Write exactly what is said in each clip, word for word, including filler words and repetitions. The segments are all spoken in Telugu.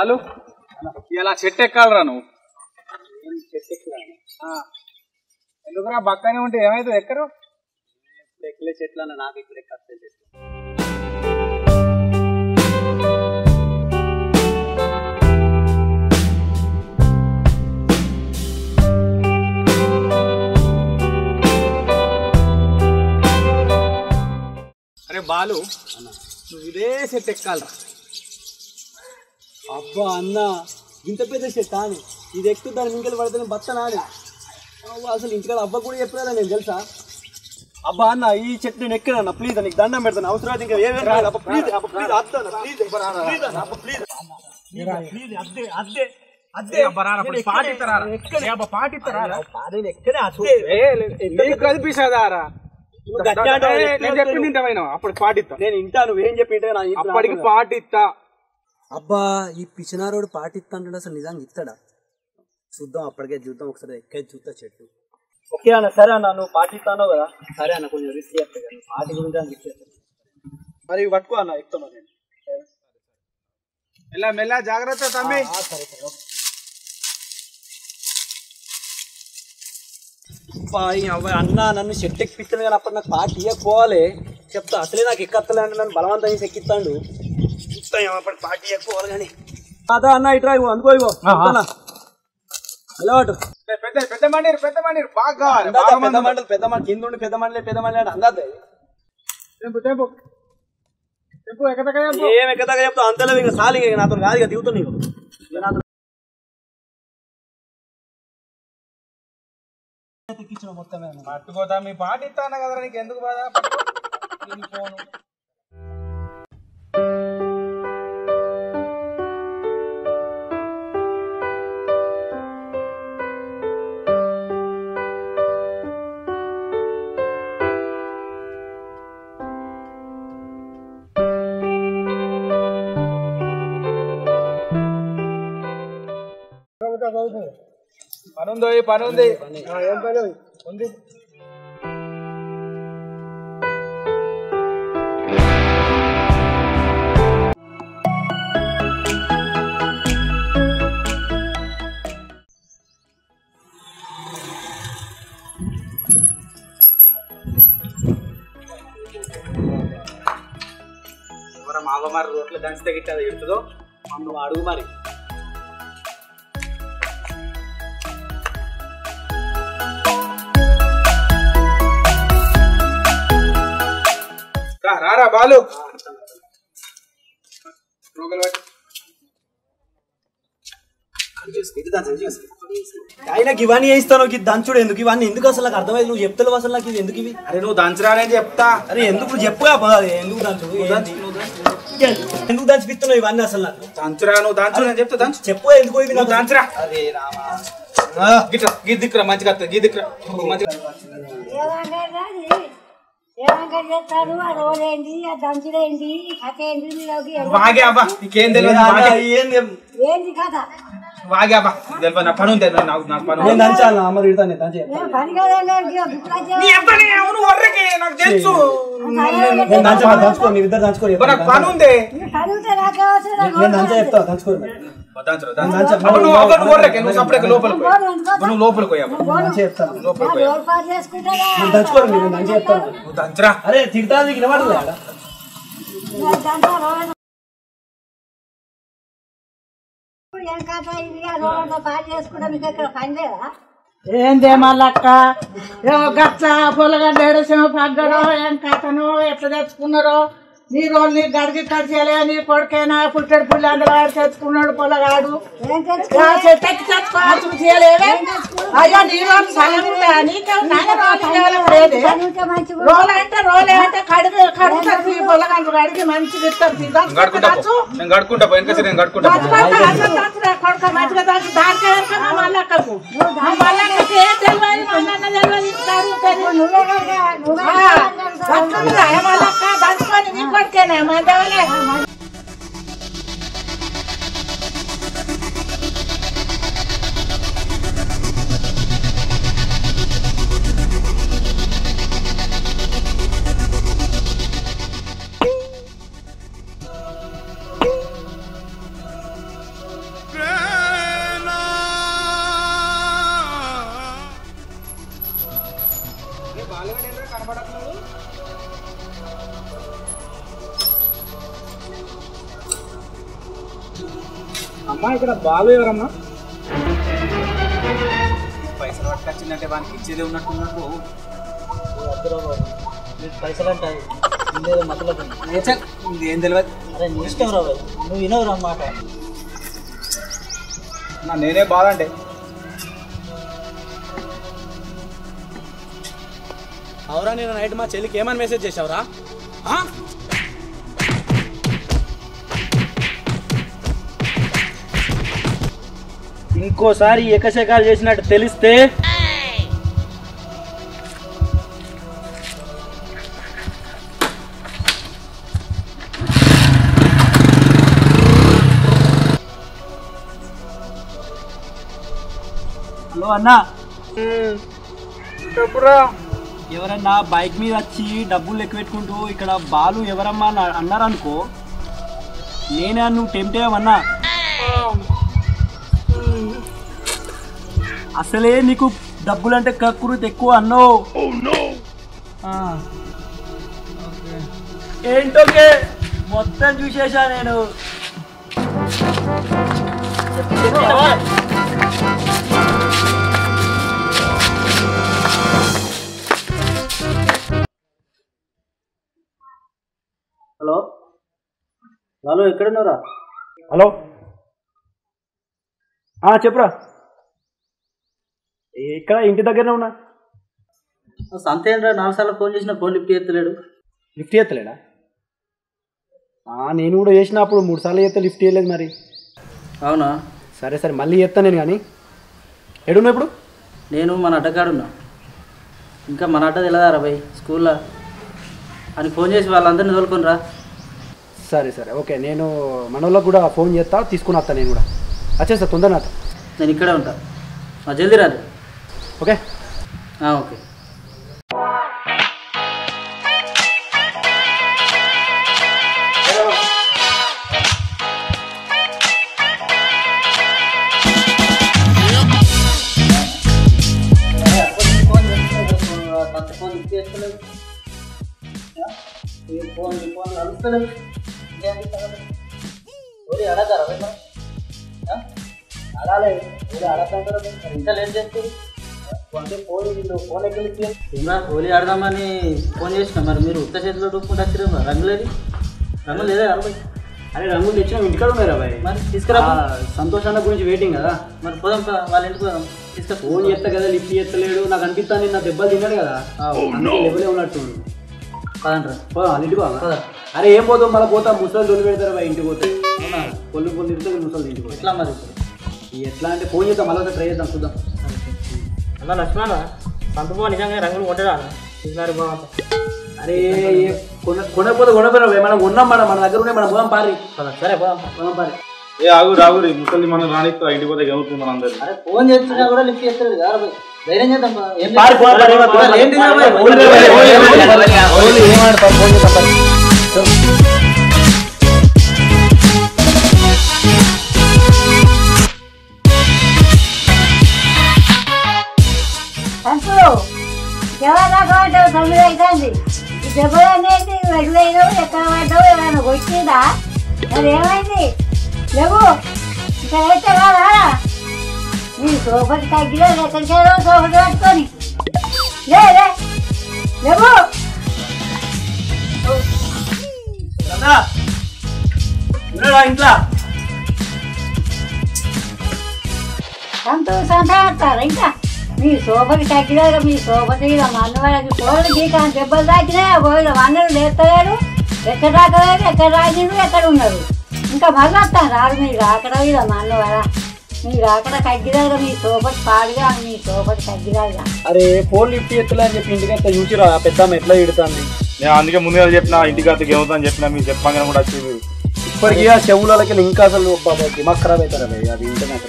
బాలు ఇలా చెట్టు ఎక్కాలరా నువ్వు చెట్టు ఎక్కువ ఎందుకురా బక్కనే ఉంటే ఏమైతే ఎక్కరు ఇప్పుడు ఎక్కలే చెట్లు అన్న నాకు ఇక్కడ ఎక్కడ చెట్లు అరే బాలు నువ్వు ఇదే చెట్టు ఎక్కాలరా. అబ్బా అన్న ఇంత పెద్ద చెట్టు అని ఇది ఎక్కువ దాని మింగలు పడితే బత్త నాని అసలు ఇంటికాడ అబ్బా కూడా చెప్పలేదా నేను తెలుసా. అబ్బా అన్న ఈ చెట్టు నేను ఎక్కడన్నా ప్లీజ్ నీకు దండం పెడతాను అవసరం అయితే ఇంకా ఏమేమి ప్లీజ్ ప్లీజ్ అద్దాను ప్లీజ్ ప్లీజ్ అద్దే అద్దే అద్దే కనిపిస్తారా నేను చెప్పింది ఇంటమైనా అప్పుడు పాటిస్తా. నేను ఇంటా నువ్వేం చెప్పి అప్పటికి పాటిస్తా. అబ్బా ఈ పిచ్చినారోడు పాటిస్తా అంటాడు అసలు నిజంగా ఇస్తాడా చూద్దాం అప్పటికే చూద్దాం ఒకసారి ఎక్కే చూస్తా చెట్టు. ఓకే అన్న సరే అన్న నువ్వు పాటిస్తానో కదా సరే అన్న కొంచెం రిస్క్ చేస్తా కదా పార్టీ గురించి అని రిస్క్ చేస్తా మరి పట్టుకో అన్న ఎక్కుతున్నా నేను మెల్ల మెల్ల జాగ్రత్త తమ్మి. సరే సరే ఓకే అన్న నన్ను చెట్టు ఎక్కిపిస్తాను కానీ అప్పుడు నాకు పార్టీ ఇవ్వకపోవాలి చెప్తా అసలే నాకు ఎక్కత్తలే అంటే నన్ను బలవంతంగా చేసి ఎక్కిస్తాడు చూస్తాం అప్పటి పార్టీ ఇవ్వకపోవాలి కానీ అదా అన్న ఇట్రా ఇవ్వు అందుకో ఇవ్వు అలవాటు పెద్ద పెద్ద మండీరు పెద్ద మండీరు బాగా పెద్ద మండలి పెద్ద మండలి కింద ఉండి పెద్ద మండలి పెద్ద మండలి అంటే అందాది ఏం ఎక్కదాకా చెప్తావు అంతలో ఇంకా సాలి ఇంకా నాతో కాదు ఇక దిగుతావు నీకు మొత్తం పట్టుకోతా మీ పాటిస్తాను కదా నీకు ఎందుకు బాధ ఫోను పనుందో పనుంది ఏం పని ఉంది ఎవరా మావ మరి రోడ్లు దంచితే గిట్టది ఎడుతుందో నువ్వు అడుగు మరి రారా బాలు ఆయనకి ఇవన్నీ వేయిస్తాను దంచుడు ఎందుకు ఇవన్నీ ఎందుకు అసలు నాకు అర్థమైంది నువ్వు చెప్తావు అసలు నాకు ఇది ఎందుకు ఇవి అరే నువ్వు దంచరానే చెప్తా అరే ఎందుకు చెప్పుగా ఎందుకు దంచు ఎందుకు దంచిపిస్తున్నావు ఇవన్నీ అసలు నాకు దంచురా నువ్వు దంచు నేను చెప్తా దంచు చెప్పు ఎందుకు ఇవి నువ్వు దంచురా అరే రామా గిట్రా గీ దిక్కురా మంచిగా గీ దిక్కురా మంచిగా వాగే అబ్బా నీకేం తెలియదు వాగే అబ్బా తెలియదు నా పని ఉంది నాకు నాకు పని నాకు తెలుసు నాకు పని ఉంది లోపలికి లోపలికి అరే తిడతా వినబడదు ఏందే మళ్ళక్క ఏమో గట్ల పొలగడ్డ ఏడసేమో పడ్డారో ఏం కథను ఎట్లా తెచ్చుకున్నారో నీ రోజు నీ గడికి కడిచేలే నీ కొడుకైనా పుట్టడు పుల్లి అందరూ వాడు తెచ్చుకున్నాడు పొలగాడు చెట్టెక్కి తెచ్చుకోవచ్చు చేయలేవే అయ్యో నీ రోజు సగం నీకు రోలు అంటే రోలే అంటే కడిగి కడుగుతారు పొలగాడు కడిగి మంచిగా ఇస్తారు కొడుక మంచిగా దాచి దానికే మళ్ళక్కకు మళ్ళక్కకి ఏం తెలియదు మళ్ళన్న తెలియదు మళ్ళక్క దంచుకొని నీ కొడుకేనా మందవలే కనబడట్లేదు. అమ్మా ఇక్కడ బాలు ఎవరమ్మా? పైసలు పట్టుకొచ్చిందంటే వానికి ఇచ్చేది ఉన్నట్టున్నట్టు. పైసలు అంటే మతలబు ఏం తెలియదు. అరే నీ ఇష్టం రాబాయ్, నువ్వు వినవురా అన్నమాట. నా నేనే బాధ అంటే అవురా, నేను నైట్ మా చెల్లికి ఏమని మెసేజ్ చేసావురా? ఇంకోసారి ఏకశకాలు చేసినట్టు తెలిస్తే హలో అన్నా, చెప్పురా. ఎవరన్నా బైక్ మీద వచ్చి డబ్బులు లెక్క పెట్టుకుంటూ ఇక్కడ బాలు ఎవరమ్మా అన్నారనుకో, నేనే నువ్వు టెంప్టేయమన్నా. అసలే నీకు డబ్బులంటే కక్కురుతి ఎక్కువ అన్నో. ఏంటోకే మొత్తం చూసేసా నేను. హలో హలో ఎక్కడున్నారా? హలో చెప్పురా. ఇక్కడ ఇంటి దగ్గరనే ఉన్నా. సంతేంద్ర నాలుగు సార్లు ఫోన్ చేసిన, ఫోన్ లిఫ్ట్ చేస్తలేడు. లిఫ్ట్ చేస్తలేడా? నేను కూడా చేసినప్పుడు మూడు సార్లు చేస్తే లిఫ్ట్ చేయలేదు మరి. అవునా? సరే సరే మళ్ళీ చేస్తాను నేను. కానీ ఎడున్నా ఇప్పుడు? నేను మన అడ్డకాడున్నా. ఇంకా మన అడ్డ తెలియదారా భయ్, స్కూల్లో అని ఫోన్ చేసి వాళ్ళందరినీ తోలుకొని రా. సరే సరే ఓకే, నేను మన వాళ్ళకి కూడా ఫోన్ చేస్తా, తీసుకుని వస్తా. నేను కూడా వచ్చేస్తా తొందరగా. నేను ఇక్కడే ఉంటా, జల్దీ రాదు. Okay okay. ఫోన్ ఫోన్ కలుస్తలేదు. అడగారా అడాలి, అడగంటారు. ఇంత లేట్ చేస్తుంది అంటే ఫోన్ ఫోన్ ఎక్కడికి ఏమరా హోలీ ఆడదామని ఫోన్ చేసిన. మరి మీరు ఉత్త చేతిలో డూపుకుంటూ వచ్చారు. రంగులేదు, రంగులు లేదా అరవై? అరే రంగులు తెచ్చినా ఇంటికాడ ఉన్నాయి రాబాయ్. మరి తీసుకురా. సంతోషాన్ని గురించి వెయిటింగ్ కదా. మరి పోదాం వాళ్ళ ఇంటికి పోదాం. తీసుకురా. ఫోన్ చేస్తా కదా, లిఫ్ట్ చేస్తలేడు. నాకు అనిపిస్తాను నా దెబ్బలు తిన్నాడు కదా, లెవెలే ఉన్నట్టు. పదండ్రా పోదాం వాళ్ళ ఇంటికి పోదా. అరే ఏం పోతాం, మళ్ళీ పోతాం. ముసలు దొల్లి పెడతారు బా ఇంటికి పోతే. పొల్లు పొల్లు ఇస్తుంది ముసలు ఇంటికి. ఎట్లా మరి ఎట్లా అంటే ఫోన్ చేద్దాం, మళ్ళీ ట్రై చేద్దాం, చూద్దాం. అన్న లక్ష్మణ సంతపో నిజంగా రంగులు కొట్టడా? అరే కొన కొనకపోతే కొనపోయినా మనం ఉన్నాం, మనం మన దగ్గర ఉన్నాయి, మనం పోదాం పారి. సరే పోదాం పోదాం పారి. ఏ ఆగు రాగు ముసలి మనం రానిస్తా, ఇంటికి పోతే గెలుతుంది మన అందరు. అరే ఫోన్ చేస్తున్నా కూడా లిఫ్ట్ చేస్తారు కదా, ధైర్యం చేద్దాం. ఎవరు తొమ్మిది అవుతుంది. ఈ దెబ్బలు అనేది వెడువైనవు, ఎక్కడ పడ్డావు, ఏమైనా వచ్చిందా? మరి ఏమైంది? లేవు ఇంకా అయితే కాదా? నీ సోపతి తగ్గిలో ఎక్కడికేదో సోపతి పట్టుకొని లే లేవు. ఇంట్లో సంతోషంగా ఆడతారు. ఇంకా మీ సోపతి తగ్గినాక మీ సోపతి మన్నవాళ్ళకి కోళ్ళు గీక దెబ్బలు తాకినాయి. పోయిన వందలు లేస్తలేడు, ఎక్కడ రాకలేదు, ఎక్కడ రాగినారు, ఎక్కడ ఉన్నారు. ఇంకా మళ్ళీ వస్తాను రాడు. మీరు అక్కడ మీద మన్నవాడ మీరు అక్కడ తగ్గిదాగా మీ సోపతి పాడుగా, మీ సోపతి తగ్గిదాగా. అరే ఫోన్ లిఫ్ట్ ఎత్తులే అని చెప్పి ఇంటికి వస్తే చూసిరా పెద్దమ్మ ఎట్లా ఇడుతుంది. నేను అందుకే ముందుగా చెప్పిన ఇంటికి వస్తే ఏమవుతుందని చెప్పిన, మీకు చెప్పగానే కూడా వచ్చేది. ఇప్పటికీ ఆ చెవులకి ఇంకా అసలు దిమాగ్ ఖరాబ్ అవుతారా భయ్. అది ఇంటర్నెట్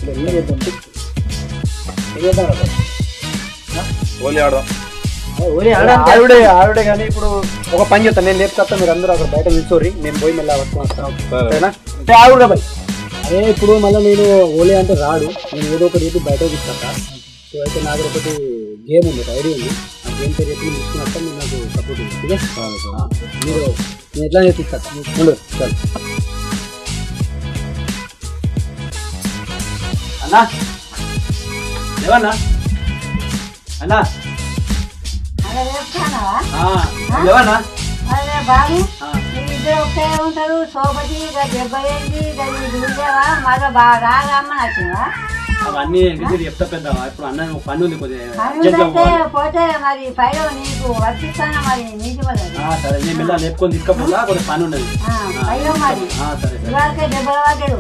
హోలీ ఆడదాం. ఆవిడే ఆవిడే కానీ ఇప్పుడు ఒక పని చేస్తాను, నేను లేపుకొస్తా, మీరు అందరూ అక్కడ బయట నిల్చోరి, నేను పోయి మళ్ళీ వస్తాను. సరేనా? అంటే ఆవిడ బాయ్. అదే ఇప్పుడు మళ్ళీ నేను హోలీ అంటే రాడు, నేను ఏదో ఒకటి చెప్పి బయట తీసుకొస్తా. సో అయితే నాకు ఒకటి గేమ్ ఉంది, ఐడియా ఉంది. ఏం పేరు చెప్పి తీసుకున్నట్టు మీరు నాకు సపోర్ట్ ఇవ్వండి. మీరు నేను ఎట్లా నేర్పిస్తాను చాలు అన్నా లేవన్నా అన్నా అలా చెప్తానా లేవన్నా అదే బాబు ఇద్దరు ఒకే ఉంటారు సోపతి ఇక డెబ్బై ఏంటి ఇక చూసావా మళ్ళీ బాగా రాగమ్మని వచ్చినవా అవన్నీ చెప్తా పెద్ద ఇప్పుడు అన్న పని ఉంది కొద్దిగా పోతే మరి పైన నీకు వర్తిస్తానా మరి నీటి సరే నేను మెల్ల లేపుకొని తీసుకపోతా కొద్దిగా పని ఉన్నది పైన మరి ఇవాళకే దెబ్బల వాడాడు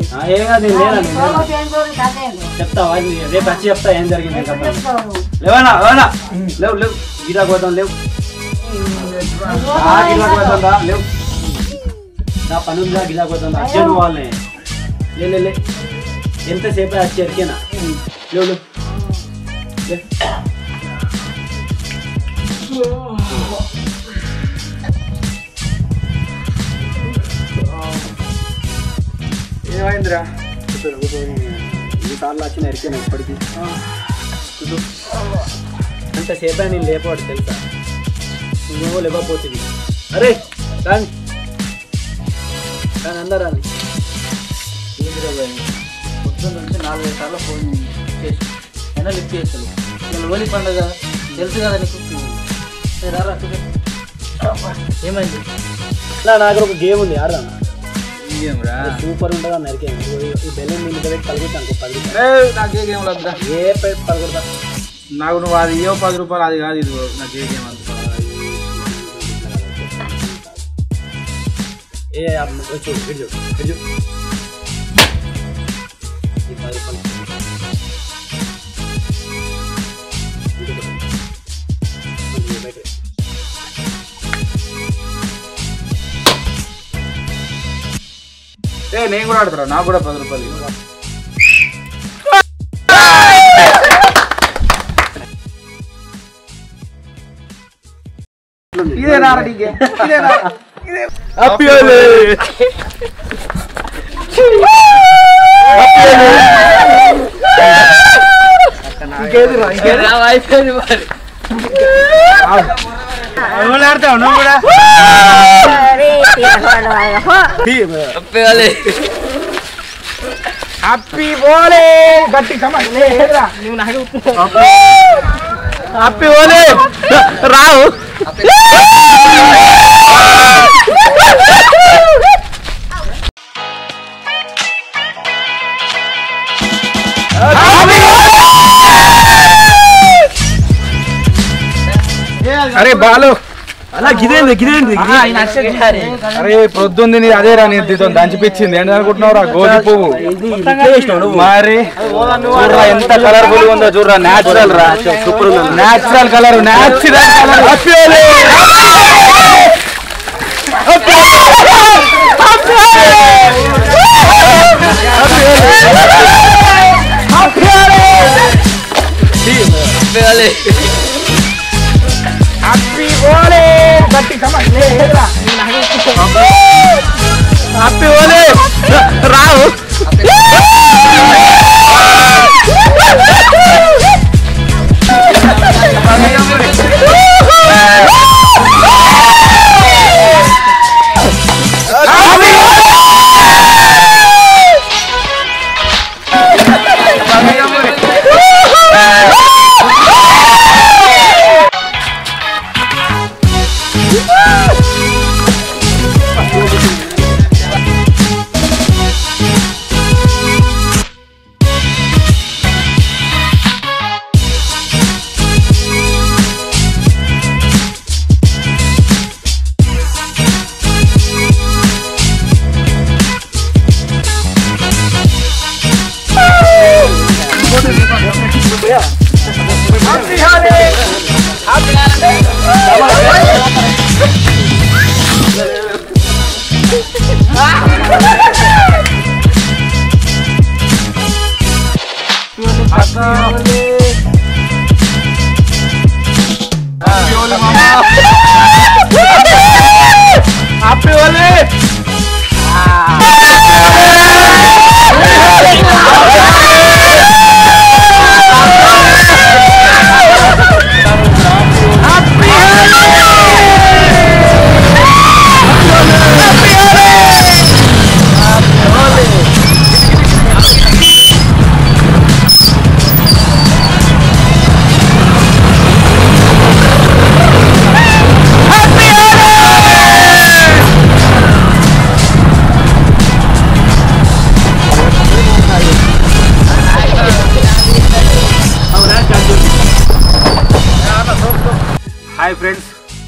చెప్తా రేపు వచ్చి చెప్తా ఏం జరిగింది లేవనా లేవనా లేవు లేవు గిరా పోతాం లేవు లేవు నా పని ఉందా గిరా పోతాం అర్జెంట్ వాళ్ళని లే ఎంతసేపు వచ్చి ఎరికేనా లేవు లేవు ఏమైందిరా ఈ సార్లు వచ్చిన ఎరికేనా ఇప్పటికి అంతసేపు నేను లేపాడు తెలుసా నువ్వేమో లేకపోతుంది అరే కానీ కానీ అందరా పొద్దున్న నుంచి నాలుగైదు సార్లు ఫోన్ చేసి అయినా లిఫ్ట్ చేస్తాను నేను హోలీ పండుగ తెలుసు కదా నీకు రారా ఏమైంది నా దగ్గర ఒక గేమ్ ఉంది ఆడదా ఏమ్రా సూపర్ ఉంటుంది అన్న ఎరికే ఈ బెలూన్ మీద పెట్టి పలుకుతాను పది నాకే గేమ్ వద్దా ఏ పెట్టి పలుకుతా నాకు నువ్వు అది ఏ పది రూపాయలు అది కాదు ఇది నాకు ఏ గేమ్ వద్దు ఏ చూడు చూడు చూడు ఈ పది రూపాయలు ఏ నేను కూడా ఆడతారా నాకు కూడా పది రూపాయలు ఇదేనా ఇదేనా హ్యాపీ హోలీ ఆడతావు నువ్వు కూడా హ్యాపీ హోలీ గట్టి నువ్వు నాకు హ్యాపీ హోలీ రావు అరే బాలు అలా గిదేంది గిదేంది అరే పొద్దుంది నీ అదే రా నేను దీంతో దంచిపించింది ఏంటి అనుకుంటున్నావురా గోధి పువ్వు మరి చూడరా ఎంత కలర్ఫుల్ ఉందో చూడరా న్యాచురల్ రా super natural colour natural colour happy Holi గట్టి హ్యాపీ హోలీ రావు హ్యాపీ హోలీ హ్యాపీ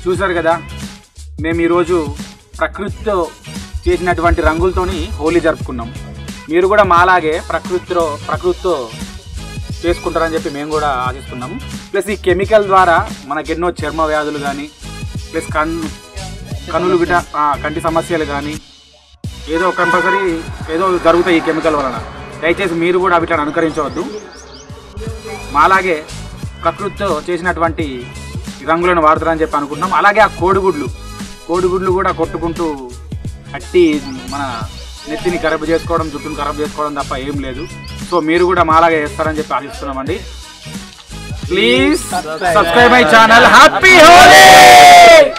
చూసారు కదా, మేము ఈరోజు ప్రకృతితో చేసినటువంటి రంగులతోని హోలీ జరుపుకున్నాం. మీరు కూడా మాలాగే ప్రకృతిలో ప్రకృతితో చేసుకుంటారని చెప్పి మేము కూడా ఆశిస్తున్నాము. ప్లస్ ఈ కెమికల్ ద్వారా మనకెన్నో చర్మ వ్యాధులు కానీ, ప్లస్ కన్ కనులు గిట కంటి సమస్యలు కానీ ఏదో కంపల్సరీ ఏదో జరుగుతాయి ఈ కెమికల్ వలన. దయచేసి మీరు కూడా వీటిని అనుకరించవద్దు. మాలాగే ప్రకృతితో చేసినటువంటి రంగులను వాడతారని చెప్పి అనుకుంటున్నాం. అలాగే ఆ కోడిగుడ్లు కోడిగుడ్లు కూడా కొట్టుకుంటూ అట్టి మన నెత్తిని ఖరాబ్ చేసుకోవడం, జుట్టును ఖరాబ్ చేసుకోవడం తప్ప ఏం లేదు. సో మీరు కూడా మాలాగే చేస్తారని చెప్పి ఆశిస్తున్నామండి. Please subscribe my channel. Happy Holi.